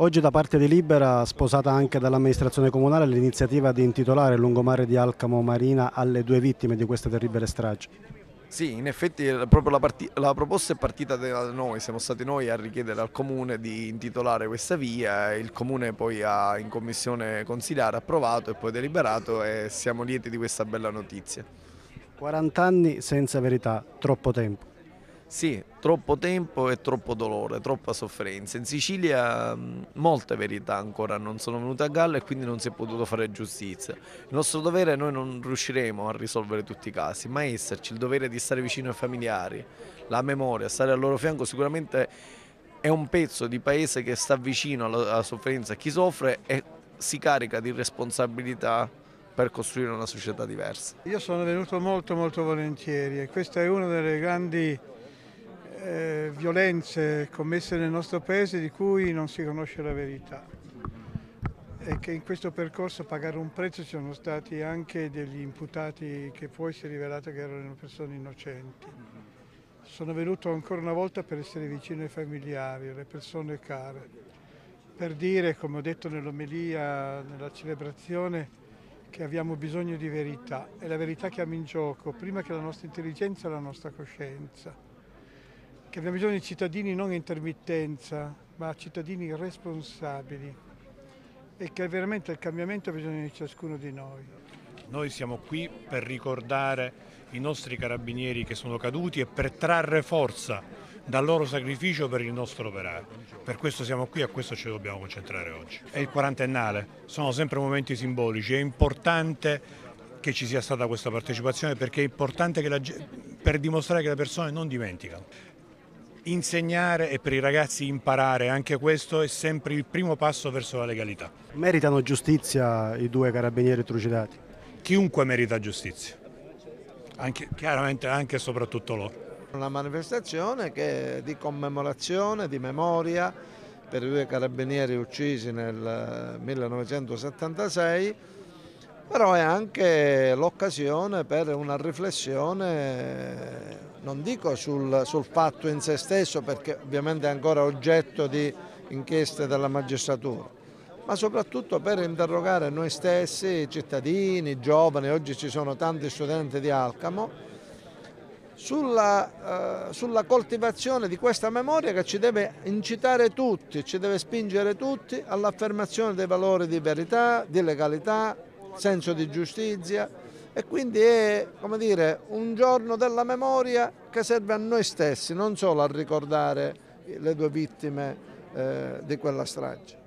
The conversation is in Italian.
Oggi da parte di Libera, sposata anche dall'amministrazione comunale, l'iniziativa di intitolare il lungomare di Alcamo Marina alle due vittime di questa terribile strage. Sì, in effetti proprio la proposta è partita da noi, siamo stati noi a richiedere al Comune di intitolare questa via, il Comune poi ha in commissione consigliare approvato e poi deliberato e siamo lieti di questa bella notizia. 40 anni senza verità, troppo tempo. Sì, troppo tempo e troppo dolore, troppa sofferenza. In Sicilia molte verità ancora non sono venute a galla e quindi non si è potuto fare giustizia. Il nostro dovere, noi non riusciremo a risolvere tutti i casi, ma esserci, il dovere di stare vicino ai familiari, la memoria, stare al loro fianco sicuramente è un pezzo di paese che sta vicino alla sofferenza a chi soffre e si carica di responsabilità per costruire una società diversa. Io sono venuto molto volentieri e questa è una delle grandi violenze commesse nel nostro paese di cui non si conosce la verità e che in questo percorso a pagare un prezzo ci sono stati anche degli imputati che poi si è rivelato che erano persone innocenti. Sono venuto ancora una volta per essere vicino ai familiari, alle persone care, per dire, come ho detto nell'omelia, nella celebrazione, che abbiamo bisogno di verità e la verità chiama in gioco prima che la nostra intelligenza e la nostra coscienza, che abbiamo bisogno di cittadini non a intermittenza ma cittadini responsabili e che veramente il cambiamento ha bisogno di ciascuno di noi. Noi siamo qui per ricordare i nostri carabinieri che sono caduti e per trarre forza dal loro sacrificio per il nostro operato. Per questo siamo qui e a questo ci dobbiamo concentrare oggi. È il quarantennale, sono sempre momenti simbolici, è importante che ci sia stata questa partecipazione perché è importante per dimostrare che le persone non dimenticano. Insegnare e per i ragazzi imparare, anche questo è sempre il primo passo verso la legalità. Meritano giustizia i due carabinieri trucidati? Chiunque merita giustizia, chiaramente anche e soprattutto loro. Una manifestazione che è di commemorazione, di memoria per i due carabinieri uccisi nel 1976, però è anche l'occasione per una riflessione, non dico sul fatto in se stesso, perché ovviamente è ancora oggetto di inchieste della magistratura, ma soprattutto per interrogare noi stessi, cittadini, giovani, oggi ci sono tanti studenti di Alcamo, sulla coltivazione di questa memoria che ci deve incitare tutti, ci deve spingere tutti all'affermazione dei valori di verità, di legalità, senso di giustizia e quindi è, come dire, un giorno della memoria che serve a noi stessi, non solo a ricordare le due vittime di quella strage.